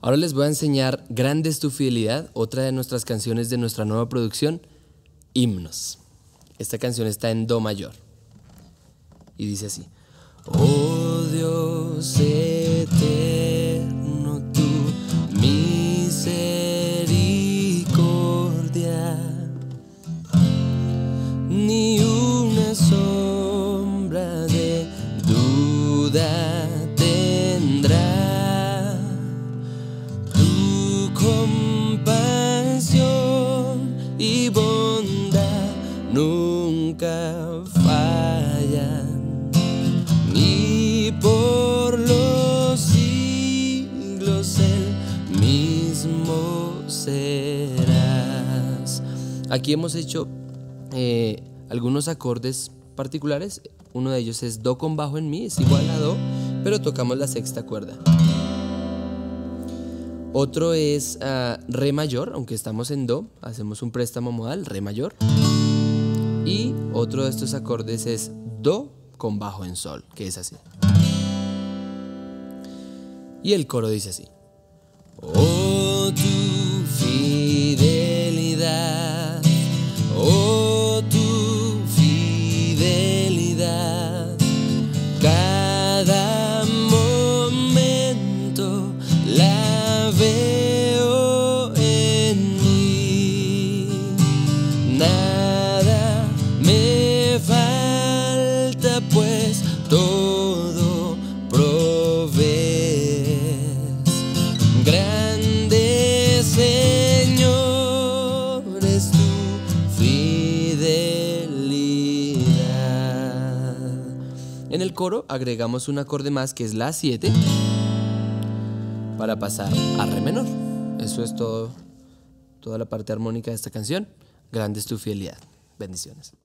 Ahora les voy a enseñar Grande es tu fidelidad, otra de nuestras canciones de nuestra nueva producción, Himnos. Esta canción está en do mayor y dice así: oh Dios eterno, tu misericordia ni una sombra de duda tendrá. Tu compasión y bondad nunca fallan, ni por los siglos el mismo serás. Aquí hemos hecho algunos acordes particulares. Uno de ellos es do con bajo en mi, es igual a do, pero tocamos la sexta cuerda. Otro es re mayor, aunque estamos en do, hacemos un préstamo modal, re mayor. Y otro de estos acordes es do con bajo en sol, que es así. Y el coro dice así: oh tu fidelidad, oh tu fidelidad, cada momento la veo en mí, nada me falta, pues todo provees. Grande, Señor, es tu fidelidad. En el coro agregamos un acorde más, que es la 7, para pasar a re menor. Eso es todo, toda la parte armónica de esta canción. Grande es tu fidelidad. Bendiciones.